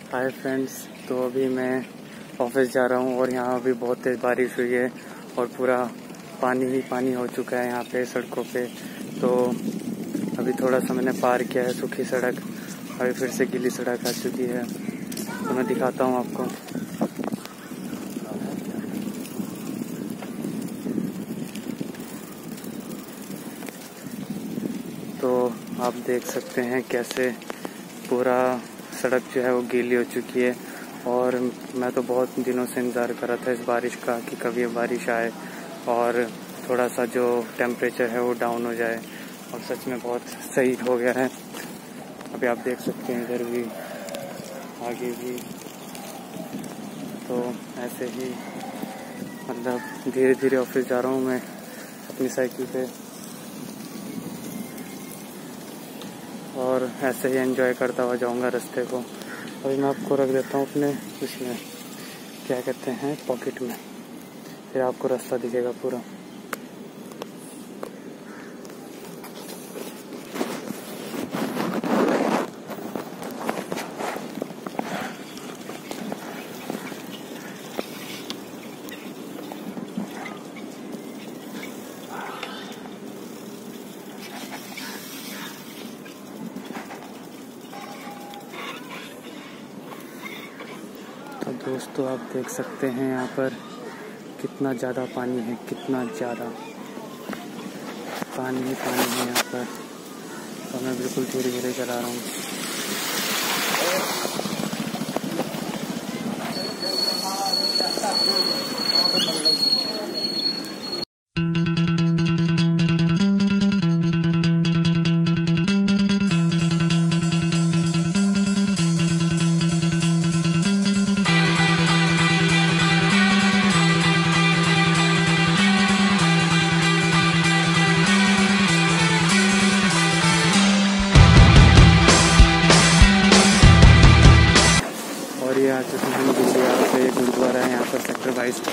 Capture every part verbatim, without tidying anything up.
Hi friends, तो अभी मैं ऑफिस जा रहा हूँ और यहाँ अभी बहुत तेज़ बारिश हुई है और पूरा पानी ही पानी हो चुका है यहाँ पे सड़कों पे। तो अभी थोड़ा सा मैंने पार किया है सूखी सड़क, अभी फिर से गीली सड़क आ चुकी है। तो मैं दिखाता हूँ आपको। तो आप देख सकते हैं कैसे पूरा सड़क जो है वो गीली हो चुकी है और मैं तो बहुत दिनों से इंतज़ार कर रहा था इस बारिश का कि कभी ये बारिश आए और थोड़ा सा जो टेम्परेचर है वो डाउन हो जाए, और सच में बहुत सही हो गया है। अभी आप देख सकते हैं इधर भी, आगे भी। तो ऐसे ही मतलब धीरे धीरे ऑफिस जा रहा हूँ मैं अपनी साइकिल पे, और ऐसे ही एंजॉय करता हुआ जाऊंगा रास्ते को। अभी मैं आपको रख देता हूँ अपने इसमें, क्या कहते हैं, पॉकेट में, फिर आपको रास्ता दिखेगा पूरा। तो दोस्तों आप देख सकते हैं यहाँ पर कितना ज़्यादा पानी है, कितना ज़्यादा पानी ही पानी है यहाँ पर। तो मैं बिल्कुल धीरे धीरे चला रहा हूँ। और ये आ चुके हैं गुरुद्वारा पे, गुरुद्वारा है यहाँ पर सेक्टर बाईस का।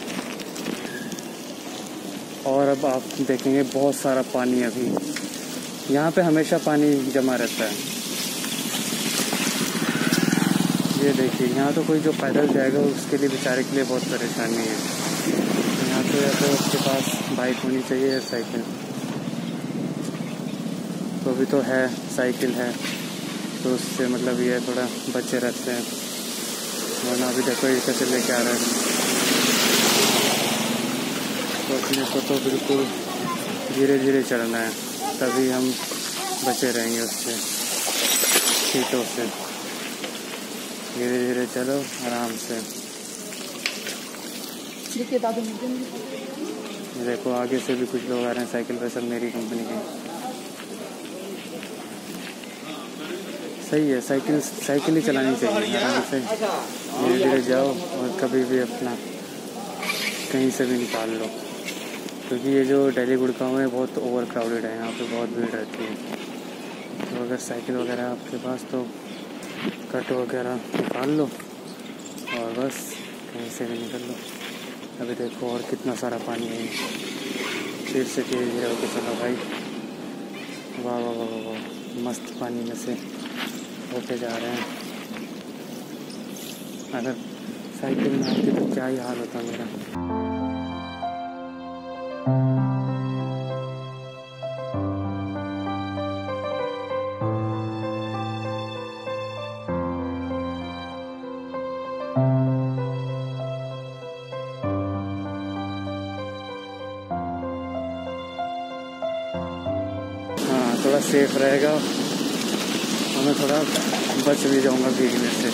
और अब आप देखेंगे बहुत सारा पानी, अभी यहाँ पे हमेशा पानी जमा रहता है। ये देखिए, यहाँ तो कोई जो पैदल जाएगा उसके लिए, बेचारे के लिए बहुत परेशानी है। यहाँ पे या तो उसके पास बाइक होनी चाहिए या साइकिल। तो अभी तो है, साइकिल है, तो उससे मतलब ये थोड़ा बचे रहते हैं, वरना अभी देखो ये कैसे लेके आ रहा है। तो अपने को तो बिल्कुल धीरे धीरे चलना है, तभी हम बचे रहेंगे उससे, सीटों से। धीरे धीरे चलो आराम से। देखो आगे से भी कुछ लोग आ रहे हैं साइकिल पर, सब मेरी कंपनी के। सही है, साइकिल साइकिल ही चलानी चाहिए, आराम से धीरे धीरे जाओ और कभी भी अपना कहीं से भी निकाल लो, क्योंकि ये जो दिल्ली गुड़गांव है बहुत ओवर क्राउडेड है, यहाँ पे बहुत भीड़ रहती है। तो अगर साइकिल वगैरह है आपके पास तो कट वगैरह निकाल लो और बस कहीं से भी निकल लो। अभी देखो और कितना सारा पानी है, फिर से धीरे धीरे होकर चलो भाई। वाह वाह वाह वाह, मस्त पानी में से होते जा रहे हैं। अगर साइकिल में आती तो क्या ही हाल होता मेरा। हाँ, थोड़ा सेफ रहेगा और मैं थोड़ा बच भी जाऊंगा भीगने से।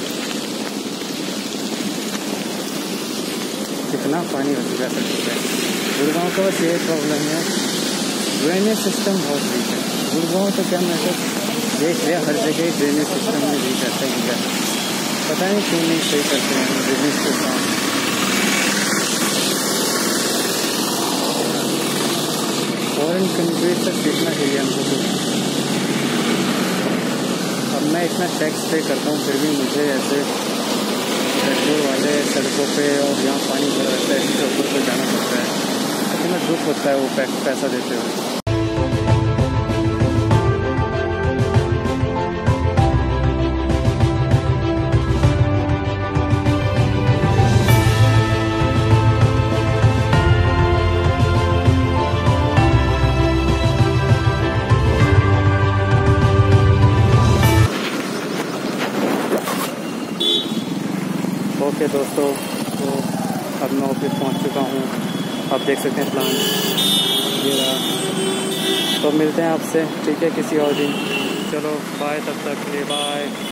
कितना पानी हो चुका है सड़क पे। गुड़गांव का बस ये प्रॉब्लम है, ड्रेनेज सिस्टम बहुत वीक है। गुड़गांव तो क्या, मैं तो देख लिया हर जगह ड्रेनेज सिस्टम में वीक रहता है क्या, पता नहीं क्यों नहीं सही करते हैं ड्रेनेज के काम। फॉरेन कंट्री तक देखना चाहिए हमको कुछ। अब मैं इतना टैक्स पे करता हूँ फिर भी मुझे ऐसे पेट्रोल वाले सड़कों पे और यहाँ पानी भरा रहता है, इसके ऊपर पर जाना पड़ता है। इतना दुख होता है वो पैसा देते हुए। है दोस्तों, तो अब मैं ऑफिस पहुंच चुका हूं। आप देख सकते हैं प्लान ये रहा। तो मिलते हैं आपसे, ठीक है, किसी और दिन। चलो बाय, तब तक के लिए बाय।